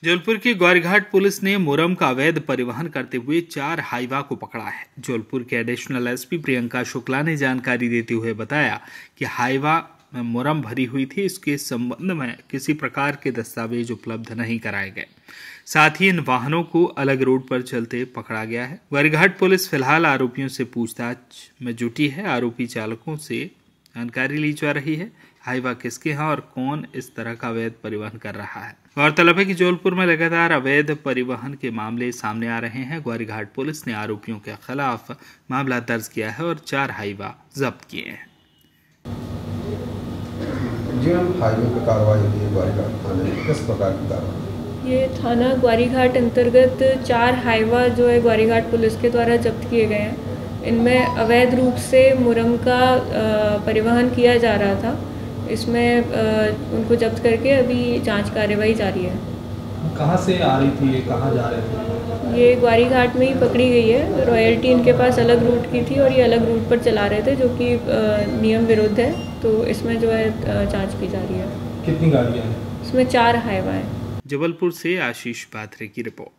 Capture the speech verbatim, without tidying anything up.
जबलपुर की ग्वारीघाट पुलिस ने मुरम का अवैध परिवहन करते हुए चार हाईवा को पकड़ा है। जबलपुर के एडिशनल एसपी प्रियंका शुक्ला ने जानकारी देते हुए बताया कि हाईवा में मुरम भरी हुई थी। इसके संबंध में किसी प्रकार के दस्तावेज उपलब्ध नहीं कराए गए। साथ ही इन वाहनों को अलग रूट पर चलते पकड़ा गया है। ग्वारीघाट पुलिस फिलहाल आरोपियों से पूछताछ में जुटी है। आरोपी चालकों से जानकारी ली जा रही है। हाईवा किसके हैं और कौन इस तरह का अवैध परिवहन कर रहा है। गौरतलब है कि जबलपुर में लगातार अवैध परिवहन के मामले सामने आ रहे हैं। ग्वारीघाट पुलिस ने आरोपियों के खिलाफ मामला दर्ज किया है और चार हाईवा जब्त किए हैं। जी हम हाईवे पर कार्रवाई की है ग्वारीघाट थाने में, किस प्रकार की कार्रवाई? ये थाना ग्वारीघाट अंतर्गत चार हाईवा जो है ग्वारीघाट पुलिस के द्वारा जब्त किए गए हैं। इनमें अवैध रूप से मुरम का परिवहन किया जा रहा था। इसमें उनको जब्त करके अभी जांच कार्यवाही जारी है। कहाँ से आ रही थी ये, कहाँ जा रहे थे? ये ग्वारीघाट में ही पकड़ी गई है। रॉयल्टी इनके पास अलग रूट की थी और ये अलग रूट पर चला रहे थे, जो कि नियम विरुद्ध है। तो इसमें जो है जांच की जा रही है। कितनी गाड़ियाँ हैं? इसमें चार हाईवा हैं। जबलपुर से आशीष पात्रे की रिपोर्ट।